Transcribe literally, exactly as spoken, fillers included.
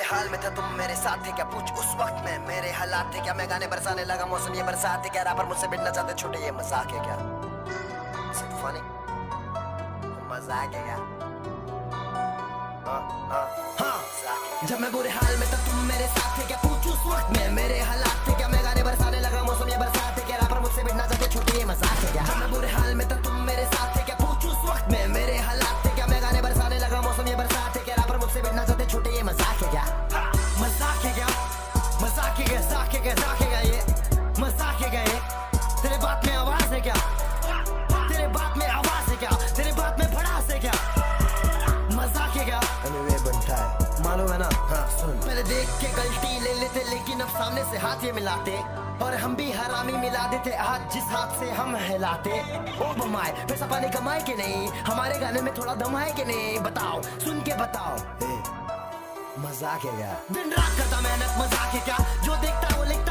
हाल में था तुम मेरे साथ थे क्या, पूछ उस वक्त में मेरे हालात थे क्या। मैं गाने बरसाने लगा मौसम ये बरसात है क्या, रैपर मुझसे भिड़ना चाहते छोटे ये मजाक है क्या। सिर्फ फनी मजाक है क्या। हाँ हाँ हाँ जब मैं बुरे हाल में था तुम मेरे साथ थे क्या, पूछ उस वक्त में मेरे हालात थे क्या। मैं गाने बरसाने लगा मौसम ये बरसात है क्या, रैपर मुझसे भिड़ना चाहते छोटे ये मजाक है क्या। जब मैं बुरे हाल में था तुम मेरे साथ थे क्या, पूछ उस वक्त में मेरे हालात थे क्या। मैं गाने बरसाने लगा मौसम ये बरसात है क्या, रैपर मुझसे भिड़ना चाहते छोटे ये मजाक है क्या। मजाक है क्या, मजाक है क्या, जाक है क्या, जाक है क्या, ये मजाक है क्या। ये तेरे बात में आवाज है क्या, तेरे बात में आवाज है क्या, तेरे बात में भड़ास है क्या। मजाक है क्या anyway, बनता है मालूम है ना। हाँ सुन पहले देख के गलती ले लेते लेकिन अब सामने से हाथ ये मिलाते, और हम भी हरामी मिला देते हाथ जिस हाथ से हम हिलाते। ओ बमाए पैसा पानी कमाए कि नहीं, हमारे गाने में थोड़ा दम है कि नहीं, बताओ सुन के बताओ। मजाक है क्या, दिन रात करता मेहनत मजाक है क्या, जो देखता वो लिखता